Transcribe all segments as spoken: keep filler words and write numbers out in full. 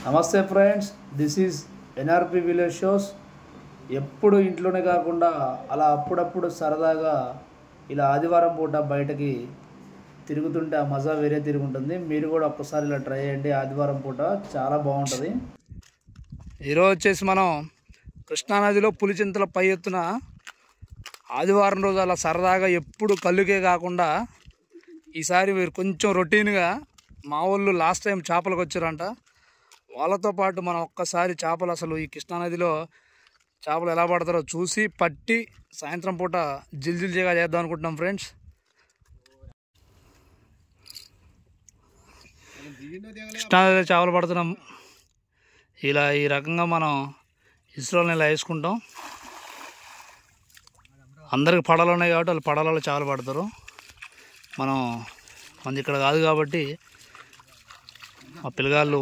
నమస్తే friends, this is NRP village shows. ఎప్పుడు ఇంట్లోనే కాకుండా అలా అప్పుడప్పుడు సరదాగా ఇలా ఆదివారం పూట బయటకి తిరుగుతుంటే ఆ మజా వేరే తిరుగుంటుంది. మీరు కూడా ఒక్కసారి ఇలా ట్రై చేయండి. ఆదివారం పూట చాలా బాగుంటుంది. ఈరోజు వచ్చేసి మనం కృష్ణానదిలో పులిచింతల పై ఎత్తున ఆదివారం రోజు అలా సరదాగా ఎప్పుడు కళ్ళుకే కాకుండా ఈసారి మీరు కొంచెం రొటీన్గా మా వాళ్ళు లాస్ట్ టైం చేపలకు వచ్చారంట. వాళ్ళతో పాటు మనం ఒక్కసారి చేపలు అసలు ఈ కృష్ణానదిలో చేపలు ఎలా పడతారో చూసి పట్టి సాయంత్రం పూట జిల్జిల్జీగా చేద్దాం అనుకుంటున్నాం ఫ్రెండ్స్. కృష్ణానదిలో చేపలు పడుతున్నాం. ఇలా ఈ రకంగా మనం ఇసురోని ఇలా వేసుకుంటాం. అందరికి పడవలు ఉన్నాయి కాబట్టి వాళ్ళు పడవలలో చేపలు పడతారు. మనం మంది ఇక్కడ కాదు కాబట్టి మా పిల్లగాళ్ళు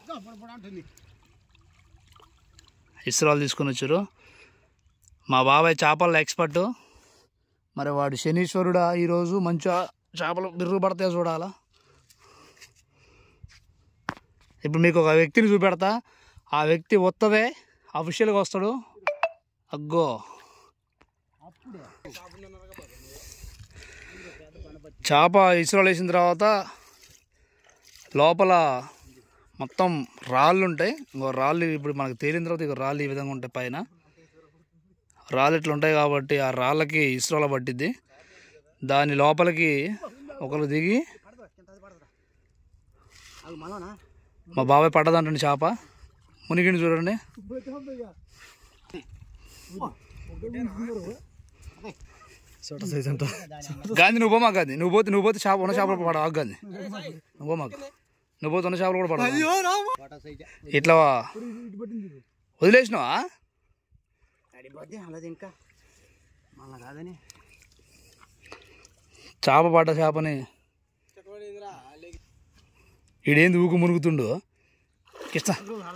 ఇసురాలు తీసుకొని వచ్చారు. మా బాబాయ్ చేపల ఎక్స్పర్టు. మరి వాడు శనీశ్వరుడా ఈరోజు మంచిగా చేపలు బిర్రు పడతాయో చూడాలా. ఇప్పుడు మీకు ఒక వ్యక్తిని చూపెడతా. ఆ వ్యక్తి వస్తదే అఫీషియల్గా వస్తాడు. అగ్గో చేప ఇసురాలు వేసిన తర్వాత లోపల మొత్తం రాళ్ళు ఉంటాయి. ఇంకో రాళ్ళు ఇప్పుడు మనకు తేలిన తర్వాత ఇక రాళ్ళు ఈ విధంగా ఉంటాయి. పైన రాళ్ళు ఇట్లా ఉంటాయి కాబట్టి ఆ రాళ్ళకి ఇసురాల పట్టిద్ది. దాని లోపలికి ఒకరు దిగి మా బాబాయ్ పడ్డదంటండి చేప. మునిగిని చూడండి. గాంధీ నువ్వు పోమా గాంధీ నువ్వు పోతే నువ్వు పోతే చేప ఉన్న చేపలు పడ గాంధీ నువ్వు పోమాకు. నువ్వు పోతే ఉన్న చేపలు కూడా పడ. ఇట్లా వదిలేసినావా? చేప పడ్డ చేపని ఈడేంది ఊకు మునుగుతుండు. కృష్ణ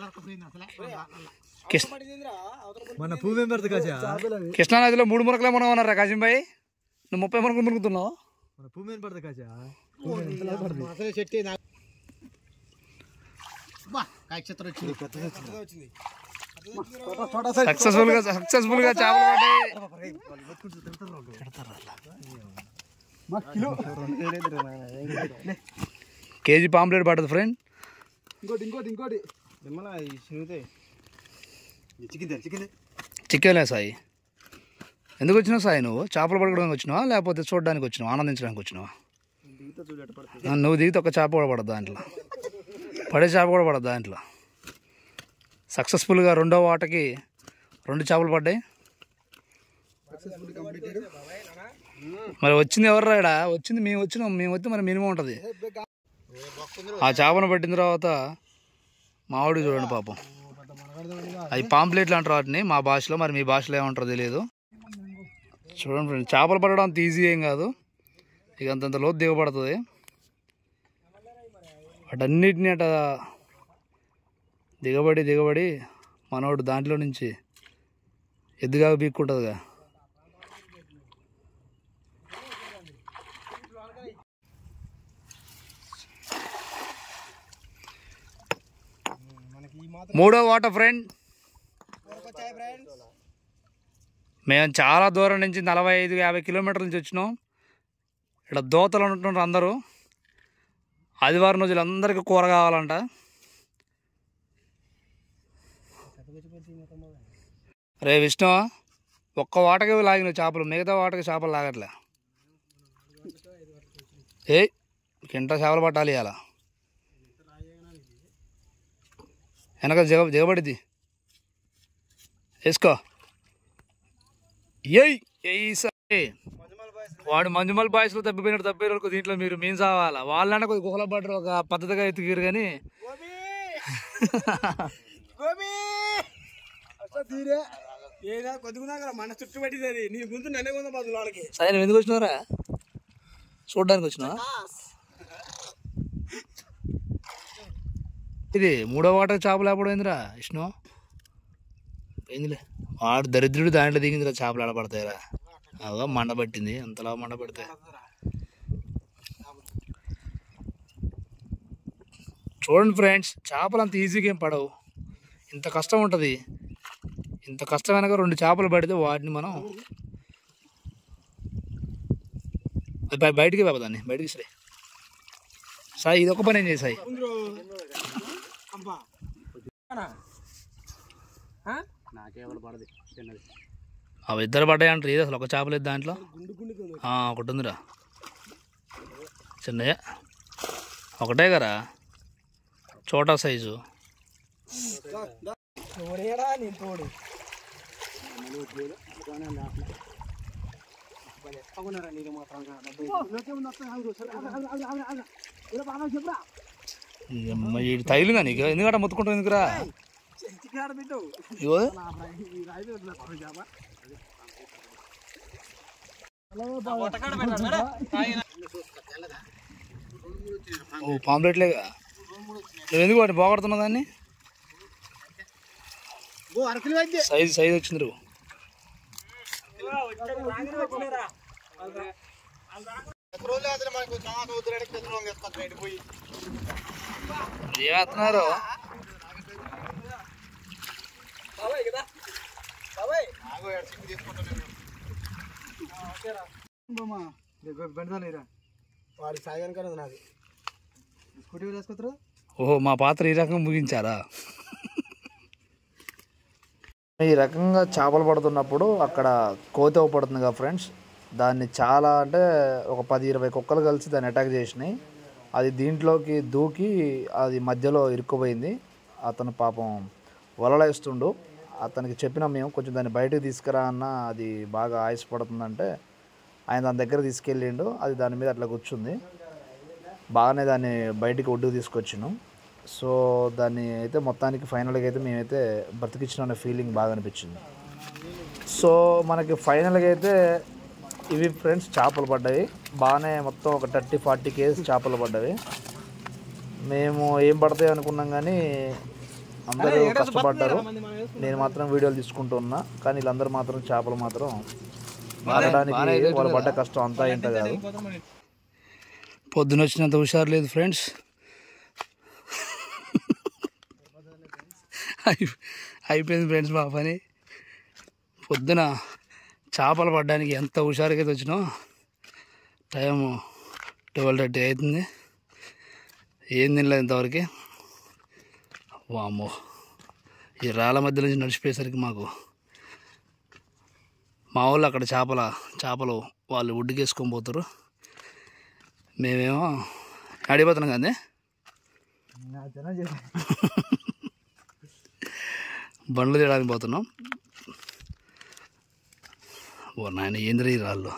కృష్ణానదిలో మూడు మునకలే మనం ఉన్నారా కాశీంబాయి? నువ్వు ముప్పై మునకలు మునుగుతున్నావు. సక్సెస్ఫుల్ గా సక్సెస్ఫుల్ గా చేపలు పడ్డాయి. కేజీ పాంప్లెట్ పడ్డది ఫ్రెండ్. ఇంకోటి ఇంకోటి ఇంకోటి చికెన్లే సాయి. ఎందుకు వచ్చినావు సాయి? నువ్వు చేపలు పడుకోవడానికి వచ్చినావా లేకపోతే చూడడానికి వచ్చినావా, ఆనందించడానికి వచ్చినావా? నువ్వు దిగితే ఒక చేప కూడా పడద్దు దాంట్లో, పడే చేప కూడా పడద్దు దాంట్లో. సక్సెస్ఫుల్గా రెండో వాటకి రెండు చేపలు పడ్డాయి. మరి వచ్చింది ఎవర్రా? ఇక్కడ వచ్చింది మేము వచ్చినాం. మేము వస్తే మరి మినిమం ఉంటుంది. ఆ చేపను పట్టిన తర్వాత మామిడి చూడండి పాపం. అవి పాంప్లెట్లు అంటారు వాటిని మా భాషలో. మరి మీ భాషలో ఏమంటారో తెలియదు. చూడండి ఫ్రెండ్, చేపలు పడడం అంత ఈజీ ఏం కాదు. ఇక అంతంత లోతు దిగబడుతుంది. వాటన్నిటిని అట దిగబడి దిగబడి మనోడు దాంట్లో నుంచి ఎద్దుగా బీక్కుంటుందిగా. మూడో వాటర్ ఫ్రెండ్. మేము చాలా దూరం నుంచి నలభై ఐదు యాభై కిలోమీటర్ల నుంచి వచ్చినాం. ఇక్కడ దోతలు ఉంటున్నారు అందరూ. ఆదివారం రోజులు అందరికీ కూర కావాలంట. రే విష్ణు, ఒక్క వాటకి లాగిన చేపలు, మిగతా వాటకి చేపలు లాగట్లే. ఏ కింట చేపలు పట్టాలి అలా వెనక దిగ దిగబడిద్ది. వేసుకో. ఏయ్ ఏయ్ వాడు మంజుమల్ బాయ్స్లో తప్పిపోయినట్టు తప్పిపోయిన దీంట్లో మీరు మీన్ సావాలా. వాళ్ళన్నా కొద్ది గుహల పడ్డారు, ఒక పద్ధతిగా ఎత్తుకిరు. కానీ సరే ఎందుకు వచ్చినారా? చూడడానికి వచ్చినా? ఇది మూడో వాటర్ చేపలు ఆపడైందిరా విష్ణు. పోయిందిలే. వాడు దరిద్రుడు దాంట్లో దిగిందిరా. చేపలు ఆడపడతాయిరా. అదో మండ పట్టింది. అంతలా మండ పడితే చూడండి ఫ్రెండ్స్, చేపలు అంత ఈజీగా ఏం పడవు, ఇంత కష్టం ఉంటుంది. ఇంత కష్టం వెనక రెండు చేపలు పడితే వాటిని మనం అది బయటికి దాన్ని బయటికి సరే సాయి, ఇది ఒక పని ఏం చేసాయి. అవి ఇద్దరు పడ్డాయి అంటారు, ఏది అసలు ఒక చేప లేదు దాంట్లో. ఒకటి ఉందిరా చిన్నయ్య, ఒకటే కదా చోటా సైజు. ఇది తగిలిందా నీకు? ఎందుకంటే మొత్తుకుంటావు ఎందుకురా? ఇగో ఓ పాంప్లెట్లేగా, నువ్వు ఎందుకు వాటిని పోగొడుతున్నావు దాన్ని? సైజు సైజు వచ్చింది నువ్వు. ఏమేస్తున్నారు? ఓహో, మా పాత్ర ఈ రకంగా ముగించారా? ఈ రకంగా చేపలు పడుతున్నప్పుడు అక్కడ కోతి పడుతుంది కదా ఫ్రెండ్స్, దాన్ని చాలా అంటే ఒక పది ఇరవై కుక్కలు కలిసి దాన్ని అటాక్ చేసినాయి. అది దీంట్లోకి దూకి అది మధ్యలో ఇరుక్కుపోయింది. అతను పాపం వలలేస్తుండు. అతనికి చెప్పినా మేము కొంచెం దాన్ని బయటకు తీసుకురా అన్న, అది బాగా ఆయాసపడుతుందంటే ఆయన దాని దగ్గర తీసుకెళ్ళిండు. అది దాని మీద అట్లా కూర్చుంది. బాగానే దాన్ని బయటికి ఒడ్డుకు తీసుకొచ్చినాం. సో దాన్ని అయితే మొత్తానికి ఫైనల్గా అయితే మేమైతే బ్రతికించిన అనే ఫీలింగ్ బాగా అనిపించింది. సో మనకి ఫైనల్గా అయితే ఇవి ఫ్రెండ్స్ చేపలు పడ్డాయి. బాగానే మొత్తం ఒక థర్టీ ఫార్టీ కేజీ చేపలు పడ్డవి. మేము ఏం పడతాయి అనుకున్నాం కానీ అందరూ కష్టపడ్డారు. నేను మాత్రం వీడియోలు తీసుకుంటూ ఉన్నా, కానీ వీళ్ళందరూ మాత్రం చేపలు మాత్రం పడడానికి వాళ్ళు పడ్డ కష్టం అంతా ఇంత కాదు. పొద్దున వచ్చినంత హుషారు లేదు ఫ్రెండ్స్. అయిపోయింది ఫ్రెండ్స్ మా పని. పొద్దున చేపలు పడ్డానికి ఎంత హుషారుగా అయితే వచ్చినాం. టైము ట్వెల్వ్ థర్టీ అవుతుంది, ఏం తినలేదు ఇంతవరకు. వామ్మో, ఈ రాళ్ళ మధ్య నుంచి నడిచిపోయేసరికి మాకు మా వాళ్ళు అక్కడ చేపల చేపలు వాళ్ళు ఒడ్డుకేసుకొని పోతారు, మేమేమో అడిగిపోతున్నాం కానీ బండ్లు తీయడానికి పోతున్నాం. ఓ నాయన ఏంద్ర ఈ రాళ్ళు.